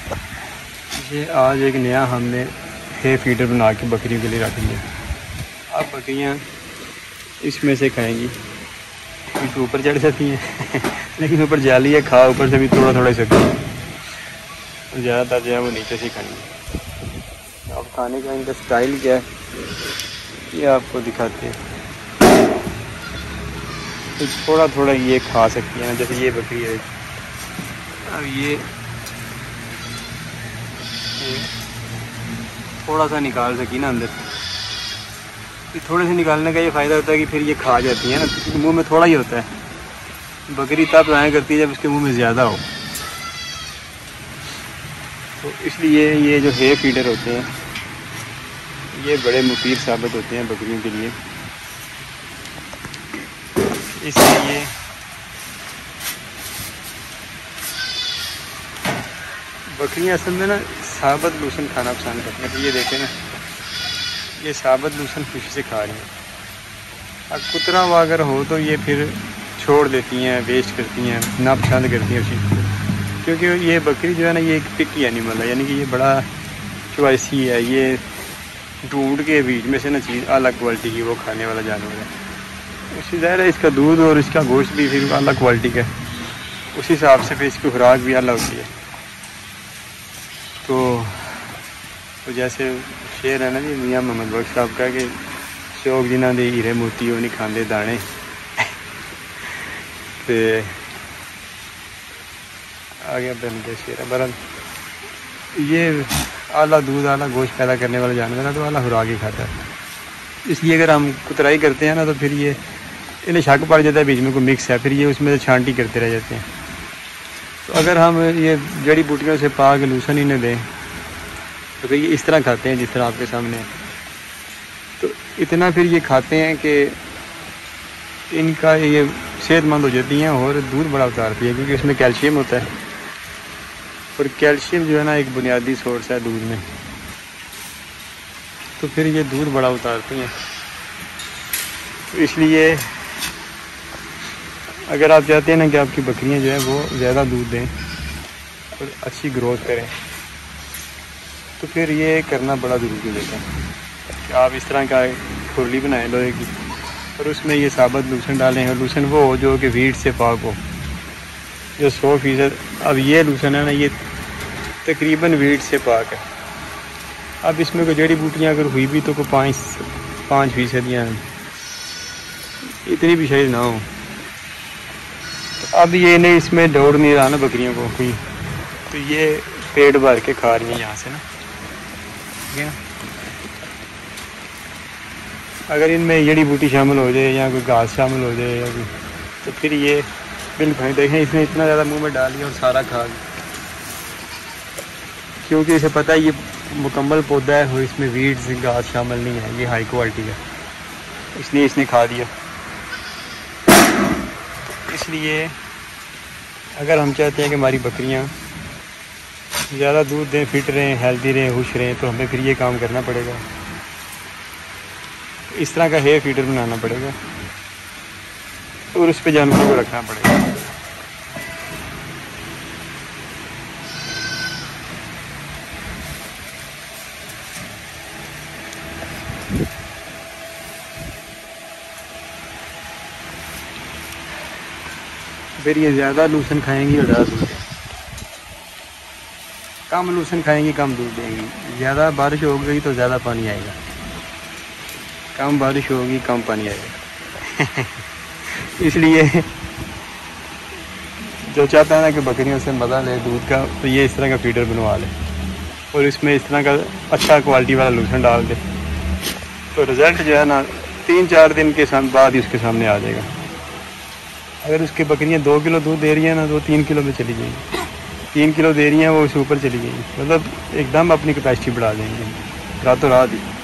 ये आज एक नया हमने है फीडर बना के बकरियों के लिए रख लिया। अब बकरियाँ इसमें से खाएंगी क्योंकि ऊपर चढ़ जाती हैं लेकिन ऊपर जाली है, खा ऊपर से भी थोड़ा थोड़ा ही सकती है, ज़्यादातर जो है वो नीचे से खाएंगी। अब खाने का इनका स्टाइल क्या है ये आपको दिखाते हैं। तो थोड़ा थोड़ा ये खा सकती है ना, जैसे ये बकरी है। अब ये थोड़ा सा निकाल सकी ना अंदर, थोड़े से निकालने का ये फ़ायदा होता है कि फिर ये खा जाती है ना, मुंह में थोड़ा ही होता है। बकरी तब आया करती है जब उसके मुंह में ज़्यादा हो। तो इसलिए ये जो है फीडर होते हैं ये बड़े मुफीद साबित होते हैं बकरियों के लिए। इसलिए बकरियां असल में ना साबुत लूसन खाना पसंद करती हैं। तो ये देखें ना, ये साबुत लूसन खुशी से खा रही हैं। अब कुतरा हुआ अगर हो तो ये फिर छोड़ देती हैं, वेस्ट करती हैं, ना पसंद करती हैं उसी को। क्योंकि ये बकरी जो है ना ये एक पिकी एनिमल है, यानी कि ये बड़ा चॉइसी है। ये ढूंढ के बीच में से ना चीज़ अलग क्वालिटी की वो खाने वाला जानवर है। उसी ज़ाहिर है इसका दूध और इसका गोश्त भी फिर अलग क्वालिटी का है, उस हिसाब से फिर इसकी खुराक भी अलग होती है। तो जैसे शेर है ना जी मियाँ मोहम्मद बख्श साहब का कि शौक जिन्हां दे हीरे मोती वो नहीं खाते दाने तो आगे बन गया शेर है। बरन ये आला दूध आला गोश्त पैदा करने वाला जानवर है तो आला खुराक ही खाता है। इसलिए अगर हम कुतराई करते हैं ना तो फिर ये इन्हें शक पड़ जाता है बीच में कोई मिक्स है, फिर ये उसमें से छांटी करते रह जाते हैं। तो अगर हम ये जड़ी बूटियों से पा के लूसन इन्हें दें तो फिर ये इस तरह खाते हैं जिस तरह आपके सामने है। तो इतना फिर ये खाते हैं कि इनका ये सेहतमंद हो जाती हैं और दूध बड़ा उतारती है, क्योंकि इसमें कैल्शियम होता है और कैल्शियम जो है ना एक बुनियादी सोर्स है दूध में। तो फिर ये दूध बड़ा उतारती हैं। तो इसलिए अगर आप चाहते हैं ना कि आपकी बकरियां जो है वो ज़्यादा दूध दें और अच्छी ग्रोथ करें तो फिर ये करना बड़ा ज़रूरी होता है कि आप इस तरह का खुरली बनाएं लोहे की और उसमें ये साबुत लूसन डालें। और लूसन वो हो जो कि वीट से पाक हो, जो 100%। अब ये लूसन है ना ये तकरीबन वीट से पाक है। अब इसमें कोई जड़ी बूटियाँ अगर हुई भी तो कोई 5% या इतनी भी शायद ना हो। तो अब ये नहीं इसमें दौड़ नहीं रहा ना बकरियों को कोई, तो ये पेट भर के खा रही हैं यहाँ से ना, ठीक है ना। अगर इनमें जड़ी बूटी शामिल हो जाए या कोई घास शामिल हो जाए या कोई, तो फिर ये बिल्कुल देखें इसने इतना ज़्यादा मुंह में डाल लिया और सारा खा लिया, क्योंकि इसे पता है ये मुकम्मल पौधा है और इसमें वीड्स घास शामिल नहीं है, ये हाई क्वालिटी का, इसलिए इसने खा दिया। इसलिए अगर हम चाहते हैं कि हमारी बकरियां ज़्यादा दूध दें, फिट रहें, हेल्दी रहें, खुश रहें, तो हमें फिर ये काम करना पड़ेगा। इस तरह का हेयर फीडर बनाना पड़ेगा और उस पर जानवरों को रखना पड़ेगा। फिर ये ज़्यादा लूसन खाएंगी और ज़्यादा दूध, कम लूसन खाएंगी कम दूध देंगी। ज़्यादा बारिश हो गई तो ज़्यादा पानी आएगा, कम बारिश होगी कम पानी आएगा इसलिए जो चाहता है ना कि बकरियों से मज़ा ले दूध का, तो ये इस तरह का फीडर बनवा ले और इसमें इस तरह का अच्छा क्वालिटी वाला लूसन डाल दे, तो रिज़ल्ट जो है ना 3-4 दिन के बाद ही उसके सामने आ जाएगा। अगर उसकी बकरियां 2 किलो दूध दे रही हैं ना तो 3 किलो में चली जाएंगी, 3 किलो दे रही हैं वो उससे ऊपर चली जाएंगी, मतलब एकदम अपनी कैपेसिटी बढ़ा देंगे रातों रात ही।